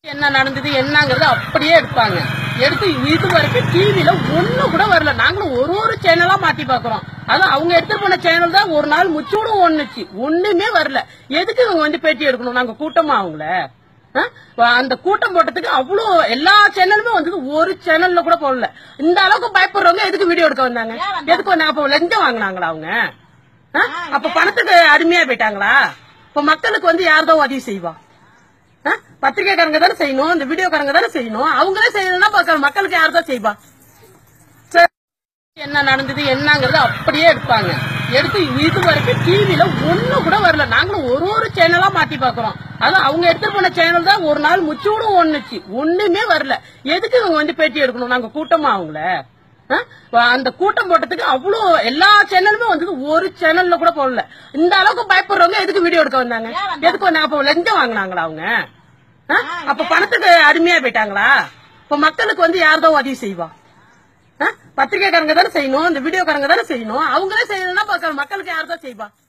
என்ன நடந்தது என்னங்கறது அப்படியே எடுப்பாங்க. எடுத்து இது வரைக்கும் டிவில ஒண்ணு கூட வரல. நாங்களும் ஒரு சேனலா மாத்தி பாக்குறோம். அது அவங்க எடுத்து போன சேனல் தான் ஒரு நாள் முச்சூடும் ஒண்ணுச்சு. ஒண்ணுமே வரல. எதுக்கு இவங்க வந்து பேட்டி எடுக்கணும்? நாங்க கூட்டமா அவங்கள அந்த கூட்டம் போட்டதுக்கு அவ்வளவு எல்லா சேனலுமே வந்து ஒரு சேனல்ல கூட போடல. இந்த அளவுக்கு பயப்படுறவங்க எதுக்கு வீடியோ எடுக்க வந்தாங்க? எதுக்கு வந்தாங்க? அப்ப லஞ்சம் வாங்கினாங்களா அவங்க? அப்ப பணத்துக்கு அடிமையா போயிட்டாங்களா? இப்ப மக்களுக்கு வந்து யார்தான் உதவி செய்வா? பத்திரிகைக்காரங்க தானே செய்யணும், இந்த வீடியோக்காரங்க தானே செய்யணும். அவங்களே செய்யணும்னா மக்களுக்கு யார்தான் செய்வா? என்ன நடந்தது என்னங்கறது அப்படியே எடுப்பாங்க. எடுத்து இது வரைக்கும் டிவில ஒண்ணு கூட வரல. நாங்களும் ஒரு சேனலா மாத்தி பாக்குறோம். அது அவங்க எடுத்து போன சேனல் தான் ஒரு நாள் முச்சூடும் ஒண்ணுச்சு. ஒண்ணுமே வரல. எதுக்கு இவங்க வந்து பேட்டி எடுக்கணும்? நாங்க கூட்டமா அவங்கள அந்த கூட்டம் போட்டதுக்கு அவ்வளவு எல்லா சேனலுமே வந்து ஒரு சேனல்ல கூட போடல. இந்த அளவுக்கு பயப்படுறவங்க எதுக்கு வீடியோ எடுக்க வந்தாங்க? எதுக்கு வந்தாங்க? அப்ப லஞ்சம் வாங்கினாங்களா அவங்க? அப்ப பணத்துக்கு அடிமையா போயிட்டாங்களா? இப்ப மக்களுக்கு வந்து யார்தான் உதவி செய்வா? பத்திரிகைக்காரங்க தானே செய்யணும், இந்த வீடியோக்காரங்க தானே செய்யணும். அவங்களே செய்யணும்னா மக்களுக்கு யார்தான் செய்வா?